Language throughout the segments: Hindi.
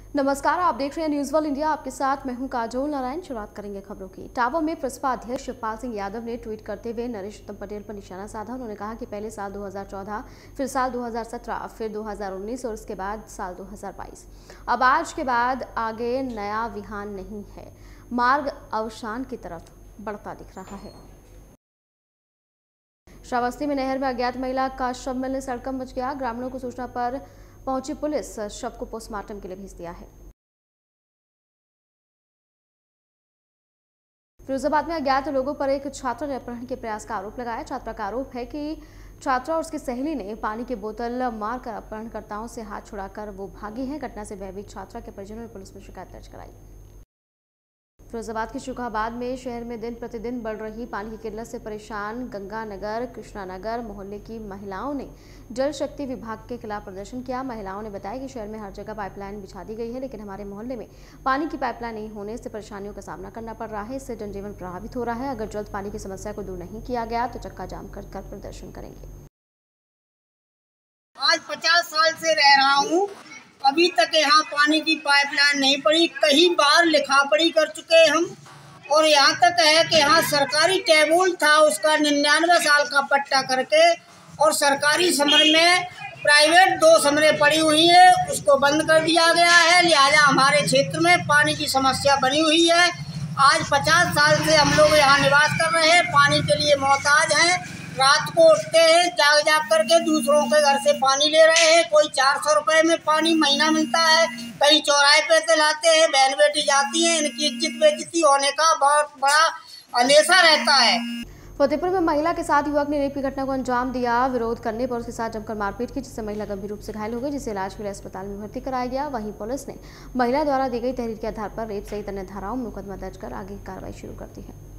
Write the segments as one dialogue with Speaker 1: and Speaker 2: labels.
Speaker 1: नमस्कार, आप देख रहे हैं न्यूज वर्ल्ड इंडिया। आपके साथ मैं हूं काजोल नारायण। शुरुआत करेंगे खबरों की। टावर में प्रसपा अध्यक्ष शिवपाल सिंह यादव ने ट्वीट करते हुए नरेश उत्तम पटेल पर निशाना साधा। उन्होंने कहा कि पहले साल 2014, फिर साल 2017, फिर 2019 और उसके बाद साल 2022। अब आज के बाद आगे नया विहान नहीं है, मार्ग अवसान की तरफ बढ़ता दिख रहा है। श्रावस्ती में नहर में अज्ञात महिला का शव मिलने से हड़कंप मच गया। ग्रामीणों को सूचना पर पहुंची पुलिस शव को पोस्टमार्टम के लिए भेज दिया है। फिरोजाबाद में अज्ञात लोगों पर एक छात्रा ने अपहरण के प्रयास का आरोप लगाया। छात्रा का आरोप है कि छात्रा और उसकी सहेली ने पानी की बोतल मारकर अपहरणकर्ताओं से हाथ छुड़ाकर वो भागी हैं। घटना से भयभीत छात्रा के परिजनों ने पुलिस में शिकायत दर्ज कराई। फिरोजाबाद के शुकाबाद में शहर में दिन प्रतिदिन बढ़ रही पानी की किल्लत से परेशान गंगानगर, कृष्णानगर मोहल्ले की महिलाओं ने जल शक्ति विभाग के खिलाफ प्रदर्शन किया। महिलाओं ने बताया कि शहर में हर जगह पाइपलाइन बिछा दी गई है, लेकिन हमारे मोहल्ले में पानी की पाइपलाइन नहीं होने से परेशानियों का सामना करना पड़ रहा है। इससे जनजीवन प्रभावित हो रहा है। अगर जल्द पानी की समस्या को दूर नहीं किया गया तो चक्का जाम कर प्रदर्शन करेंगे।
Speaker 2: आज 50 साल से रह रहा हूँ, अभी तक यहाँ पानी की पाइपलाइन नहीं पड़ी। कई बार लिखा पढ़ी कर चुके हम, और यहाँ तक है कि यहाँ सरकारी टेबुल था, उसका 99 साल का पट्टा करके, और सरकारी समर में प्राइवेट 2 समरें पड़ी हुई है, उसको बंद कर दिया गया है। लिहाजा हमारे क्षेत्र में पानी की समस्या बनी हुई है। आज 50 साल से हम लोग यहाँ निवास कर रहे हैं, पानी के लिए मोहताज हैं। रात को उठते हैं, जाग जाग करके दूसरों के घर से पानी ले रहे हैं। कोई 400 रुपए में पानी महीना मिलता है, कहीं चौराहे पे से लाते हैं, बहन बेटी जाती हैं। इनकी इज्जत बेइज्जती होने का बहुत बड़ा अंदेशा रहता है।
Speaker 1: फतेहपुर में महिला के साथ युवक ने रेप की घटना को अंजाम दिया। विरोध करने पर उसके साथ जमकर मारपीट की, जिससे महिला गंभीर रूप से घायल हो गई, जिसे इलाज के लिए अस्पताल में भर्ती कराया गया। वहीं पुलिस ने महिला द्वारा दी गई तहरीर के आधार पर रेप सहित अन्य धाराओं में मुकदमा दर्ज कर आगे की कार्रवाई शुरू कर दी है।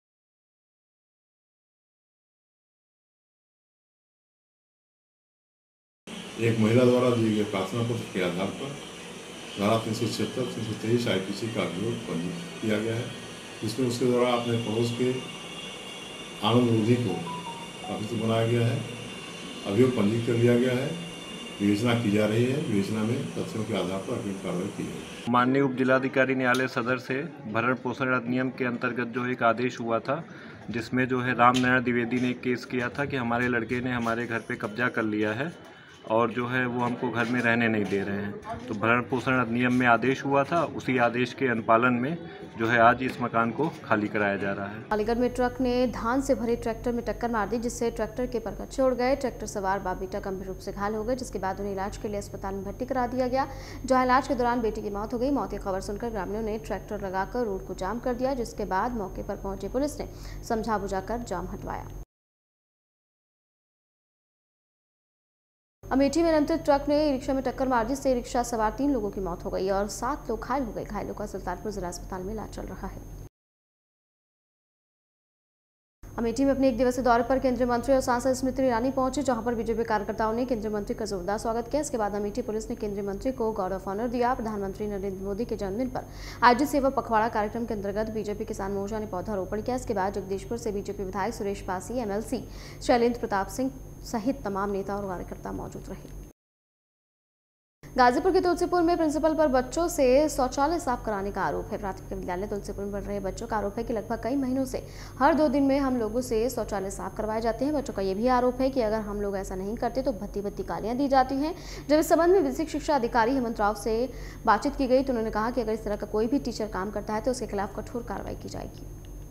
Speaker 3: एक महिला द्वारा दिए गए प्रार्थना पत्र के आधार पर धारा 376, 323 IPC का अभियोग पंजीकृत किया गया है, जिसमें उसके द्वारा अपने पड़ोस के आनंद रोधी को अभियुक्त बनाया गया है। अभियोग पंजीकृत कर लिया गया है। विवेचना की जा रही है। विवेचना में तथ्यों के आधार पर अग्रिम कार्रवाई की जाएगी।
Speaker 4: माननीय उप जिलाधिकारी न्यायालय सदर से भरण पोषण अधिनियम के अंतर्गत जो एक आदेश हुआ था, जिसमें जो है रामनारायण द्विवेदी ने एक केस किया था कि हमारे लड़के ने हमारे घर पे कब्जा कर लिया है और जो है वो हमको घर में रहने नहीं दे रहे हैं। तो भरण पोषण अधिनियम में आदेश हुआ था, उसी आदेश के अनुपालन में जो है आज इस मकान को खाली कराया जा रहा है।
Speaker 1: अलीगढ़ में ट्रक ने धान से भरे ट्रैक्टर में टक्कर मार दी, जिससे ट्रैक्टर के परखच्चे उड़ गए। ट्रैक्टर सवार बाप बेटा गंभीर रूप से घायल हो गए, जिसके बाद उन्हें इलाज के लिए अस्पताल में भर्ती करा दिया गया, जहां इलाज के दौरान बेटी की मौत हो गई। मौत की खबर सुनकर ग्रामीणों ने ट्रैक्टर लगाकर रोड को जाम कर दिया, जिसके बाद मौके पर पहुंची पुलिस ने समझा बुझाकर जाम हटवाया। अमेठी में नियंत्रित ट्रक ने रिक्शा में टक्कर मार दी, जिससे रिक्शा सवार 3 लोगों की मौत हो गई और 7 लोग घायल हो गए। घायलों का सुल्तानपुर जिला अस्पताल में इलाज चल रहा है। अमेठी में अपने 1 दिवसीय दौरे पर केंद्रीय मंत्री और सांसद स्मृति ईरानी पहुंचे, जहां पर बीजेपी कार्यकर्ताओं ने केंद्रीय मंत्री का जोरदार स्वागत किया। इसके बाद अमेठी पुलिस ने केंद्रीय मंत्री को गार्ड ऑफ ऑनर दिया। प्रधानमंत्री नरेंद्र मोदी के जन्मदिन पर आयोजित सेवा पखवाड़ा कार्यक्रम के अंतर्गत बीजेपी किसान मोर्चा ने पौधारोपण किया। इसके बाद जगदीशपुर से बीजेपी विधायक सुरेश पासी, MLC शैलेंद्र प्रताप सिंह सहित तमाम नेता और कार्यकर्ता मौजूद रहे। गाजीपुर के तुलसीपुर में प्रिंसिपल पर बच्चों से शौचालय साफ कराने का आरोप है। प्राथमिक विद्यालय तुलसीपुर में पढ़ रहे बच्चों का आरोप है कि लगभग कई महीनों से हर 2 दिन में हम लोगों से शौचालय साफ करवाए जाते हैं। बच्चों का यह भी आरोप है कि अगर हम लोग ऐसा नहीं करते तो भत्ती गालियां दी जाती हैं। जब इस संबंध में बेसिक शिक्षा अधिकारी हेमंत राव से बातचीत की गई तो उन्होंने कहा कि अगर इस तरह का कोई भी टीचर काम करता है तो उसके खिलाफ कठोर कार्रवाई की जाएगी।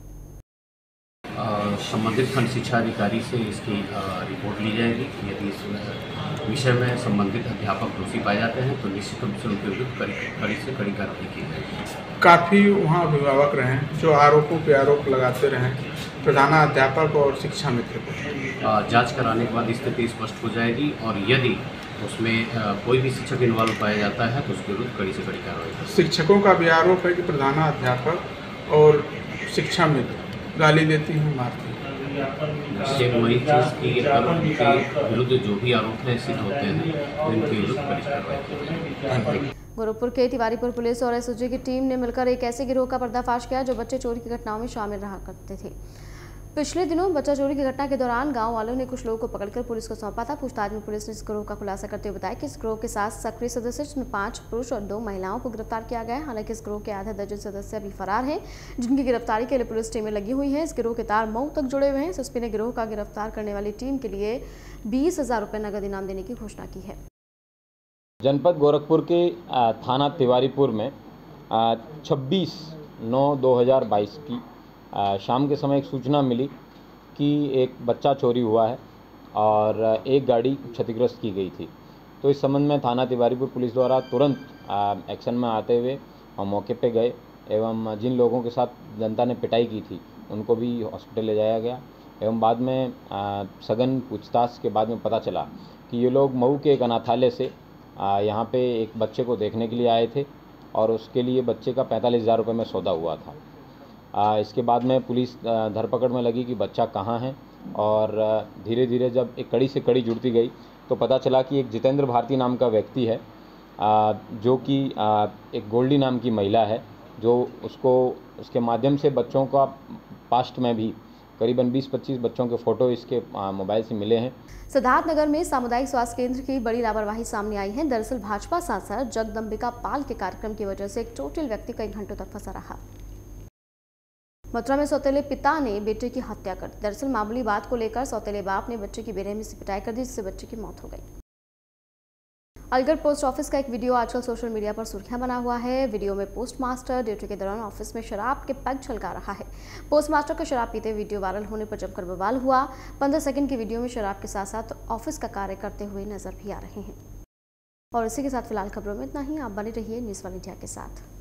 Speaker 5: संबंधित खंड शिक्षा अधिकारी से इसकी रिपोर्ट ली जाएगी। यदि इस विषय में संबंधित अध्यापक दोषी पाए जाते हैं तो निश्चित रूप से उनके विरुद्ध कड़ी से कड़ी कार्रवाई की जाएगी।
Speaker 6: काफ़ी वहाँ अभिभावक रहे जो आरोपों पे आरोप लगाते रहे प्रधानाध्यापक और शिक्षा मित्र को।
Speaker 5: जांच कराने के बाद स्थिति स्पष्ट हो जाएगी और यदि उसमें कोई भी शिक्षक इन्वॉल्व पाया जाता है तो उसके विरुद्ध कड़ी से कड़ी कार्रवाई।
Speaker 6: शिक्षकों का भी आरोप है कि प्रधानाध्यापक और शिक्षा मित्र गाली देती हैं, मारती हैं।
Speaker 5: वही चीज़ की उनके विरुद्ध जो भी आरोप है सिद्ध होते हैं तो इनके विरुद्ध कड़ी कार्रवाई की।
Speaker 1: गोरखपुर के तिवारीपुर पुलिस और SOG की टीम ने मिलकर एक ऐसे गिरोह का पर्दाफाश किया जो बच्चे चोरी की घटनाओं में शामिल रहा करते थे। पिछले दिनों बच्चा चोरी की घटना के दौरान गांव वालों ने कुछ लोगों को पकड़कर पुलिस को सौंपा था। पूछताछ में पुलिस ने इस गिरोह का खुलासा करते हुए बताया कि इस गिरोह के 7 सक्रिय सदस्य, जिसमें 5 पुरुष और 2 महिलाओं को गिरफ्तार किया गया है। हालांकि इस गिरोह के आधे दर्जन सदस्य अभी फरार हैं, जिनकी गिरफ्तारी के लिए पुलिस टीमें लगी हुई हैं। इस गिरोह के तार मऊ तक जुड़े हुए हैं। एसएसपी ने गिरोह का गिरफ्तार करने वाली टीम के लिए 20,000 रुपये नगद इनाम देने की घोषणा की है।
Speaker 7: जनपद गोरखपुर के थाना तिवारीपुर में 26/9/2022 की शाम के समय एक सूचना मिली कि एक बच्चा चोरी हुआ है और एक गाड़ी क्षतिग्रस्त की गई थी। तो इस संबंध में थाना तिवारीपुर पुलिस द्वारा तुरंत एक्शन में आते हुए हम मौके पे गए एवं जिन लोगों के साथ जनता ने पिटाई की थी उनको भी हॉस्पिटल ले जाया गया। एवं बाद में सघन पूछताछ के बाद में पता चला कि ये लोग मऊ के एक अनाथालय से यहाँ पे एक बच्चे को देखने के लिए आए थे और उसके लिए बच्चे का 45,000 रुपये में सौदा हुआ था। इसके बाद में पुलिस धरपकड़ में लगी कि बच्चा कहाँ है और धीरे धीरे जब एक कड़ी से कड़ी जुड़ती गई तो पता चला कि एक जितेंद्र भारती नाम का व्यक्ति है जो कि एक गोल्डी नाम की महिला है, जो उसके माध्यम से बच्चों का पास्ट में भी करीबन 20-25 बच्चों के फ़ोटो इसके मोबाइल से मिले हैं।
Speaker 1: सिद्धार्थनगर में सामुदायिक स्वास्थ्य केंद्र की बड़ी लापरवाही सामने आई है। दरअसल भाजपा सांसद जगदम्बिका पाल के कार्यक्रम की वजह से एक चोटिल व्यक्ति कई घंटों तक फंसा रहा। मथुरा में सौतेले पिता ने बेटे की हत्या कर दी। दरअसल मामूली बात को लेकर सौतेले बाप ने बच्चे की बेरहमी से पिटाई कर दी, जिससे बच्चे की मौत हो गई। अलीगढ़ पोस्ट ऑफिस का एक वीडियो आजकल सोशल मीडिया पर सुर्खियां बना हुआ है। वीडियो में पोस्टमास्टर ड्यूटी के दौरान ऑफिस में शराब के पैक छलका रहा है। पोस्टमास्टर का शराब पीते वीडियो वायरल होने पर जमकर बवाल हुआ। 15 सेकंड की वीडियो में शराब के साथ साथ ऑफिस का कार्य करते हुए नजर भी आ रहे हैं। और इसी के साथ फिलहाल खबरों में इतना ही। आप बने रहिए न्यूज़ 1 इंडिया के साथ।